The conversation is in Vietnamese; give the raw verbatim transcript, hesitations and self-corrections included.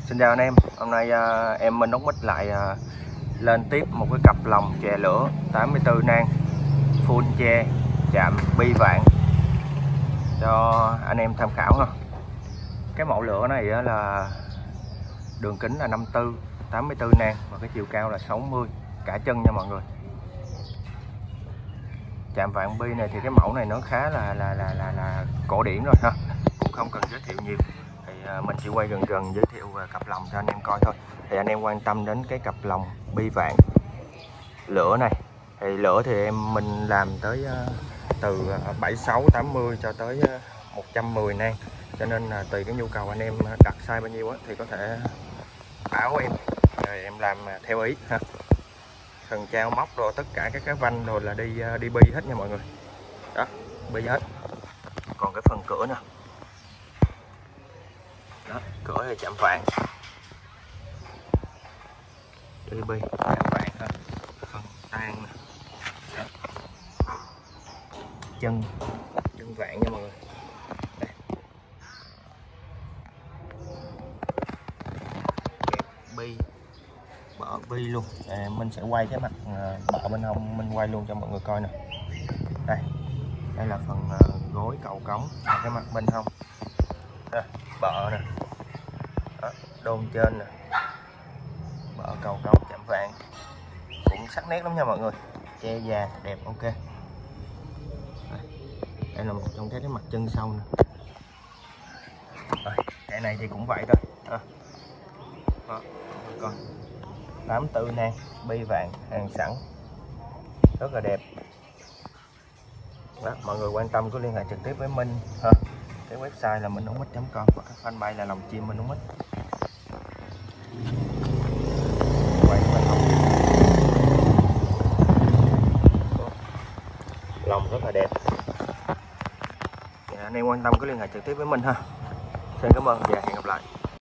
Xin chào anh em, hôm nay à, em Minh Ốc Mít lại à, lên tiếp một cái cặp lồng chè lửa tám mươi tư nang full che chạm bi vạn cho anh em tham khảo ha. Cái mẫu lửa này á, là đường kính là năm mươi tư, tám mươi tư nang và cái chiều cao là sáu mươi cả chân nha mọi người. Chạm vạn bi này thì cái mẫu này nó khá là là là là, là cổ điển rồi ha, cũng không cần giới thiệu nhiều. Thì mình chỉ quay gần gần giới thiệu về cặp lồng cho anh em coi thôi. Thì anh em quan tâm đến cái cặp lồng bi vạn lửa này, thì lửa thì em mình làm tới từ bảy mươi sáu, tám mươi cho tới một trăm mười nang, cho nên là tùy cái nhu cầu anh em đặt size bao nhiêu thì có thể báo em rồi em làm theo ý ha. Phần trao móc rồi tất cả các cái vanh rồi là đi đi bi hết nha mọi người. Đó, bi hết. Còn cái phần cửa nè, đó, cửa thì chạm vạn, đi bi chạm vạn ha. Phần tan nè, đó. chân chân vạn nha mọi người. Đây. Kẹp bi, bợ bi luôn. À, mình sẽ quay cái mặt bợ bên hông, mình quay luôn cho mọi người coi nè. Đây, đây là phần gối cầu cống, cái mặt bên hông, à, bợ nè, đó, đôn trên nè, bợ cầu cống chạm vạn, cũng sắc nét lắm nha mọi người, che già đẹp ok. Đây, đây là một trong các cái mặt chân sau nè. Rồi, cái này thì cũng vậy thôi. À. Đó, con tám mươi tư nang bi vạn hàng sẵn, rất là đẹp. Đó, mọi người quan tâm cứ liên hệ trực tiếp với Minh ha. Cái website là minh ốc mít chấm com và cái fanpage là lồng chim Minh Ốc Mít. Quay bên hông, lồng rất là đẹp. Dạ, anh em quan tâm cứ liên hệ trực tiếp với Minh ha. Xin cảm ơn và hẹn gặp lại.